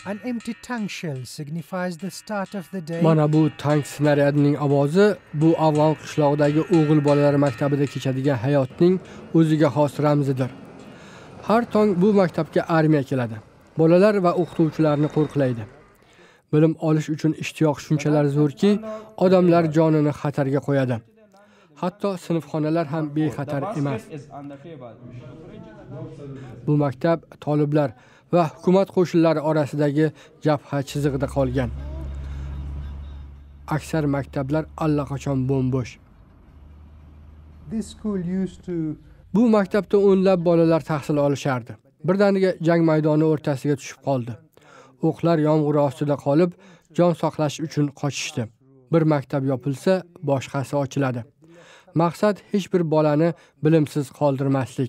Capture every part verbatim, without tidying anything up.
An empty tank shell signifies the start of the day. Mana bu tank snaryadining ovozi bu Afg'on qishlog'idagi o'g'il bolalar maktabida kechadigan hayotning o'ziga xos ramzidir. Har tong bu maktabga armiya keladi. Bolalar va o'qituvchilarni qo'riqlaydi. Bilim olish uchun ishtiyoq shunchalar zo'rki, odamlar jonini xatarga qo'yadi. Hatto sinfxonalar ham bexatar emas. Bu maktab toliblar va hukumat qo'shinlari orasidagi jabha chizig'ida qolgan. Aksar maktablar allaqachon bo'm-bo'sh. This school used to Bu maktabda o'nlab bolalar tahsil olishardi. Birdaniga jang maydoni o'rtasiga tushib qoldi. O'qlar yomg'ir ostida qolib, jon saqlash uchun qochishdi. Bir maktab yopilsa, boshqasi ochiladi. Maqsad hech bir bolani bilimsiz qoldirmaslik.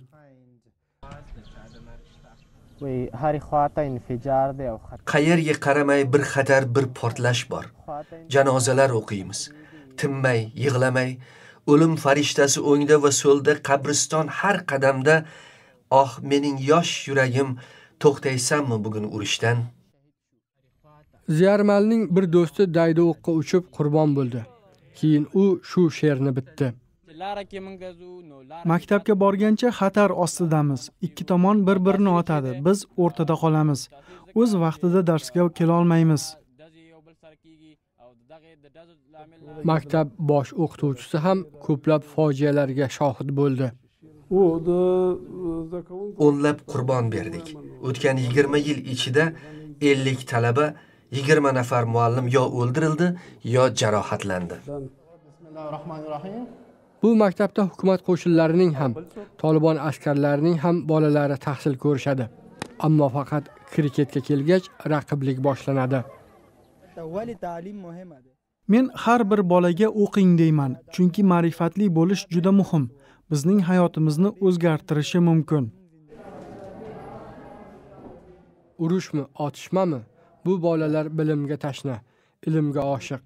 Qayerga qaramay bir xatar, bir portlash bor. Janozalar o'qiymiz. Tinmay, yig'lamay, o'lim farishtasi o'ngda va so'lda, qabriston har qadamda. Oh, mening yosh yuragim, to'xtaysanmi bugun urushdan? Ziyarmalning bir do'sti daydi o'qqa uchib qurbon bo'ldi. Keyin u shu she'rni bitdi. Maktabga borgancha xatar ostidamiz. Ikki tomon bir-birini otadi. Biz o'rtada qolamiz. O'z vaqtida darsga kela olmaymiz. Maktab bosh o'qituvchisi ham ko'plab fojialarga shohid bo'ldi. O'nlab qurbon berdik. O'tgan yigirma yil ichida ellik talaba, yigirma nafar muallim yo o'ldirildi, yo jarohatlandi. Bu maktabda hukumat qo'shinlarining ham, Tolibon askarlarining ham bolalari tahsil ko'rishadi. Ammo faqat kriketga kelgach raqiblik boshlanadi. Men har bir bolaga o'qing deyman, chunki ma'rifatli bo'lish juda muhim. Bizning hayotimizni o'zgartirishi mumkin. Urushmi, otishmami? Bu bolalar bilimga tashna, ilmga oshiq.